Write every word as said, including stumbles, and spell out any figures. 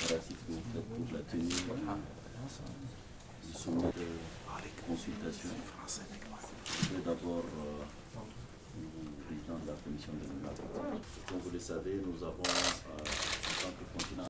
préparatifs que vous faites pour la tenue du sommet de consultation. Je vais d'abord euh, le président de la commission de l'Union. Comme vous le savez, nous avons, euh, en tant que continent,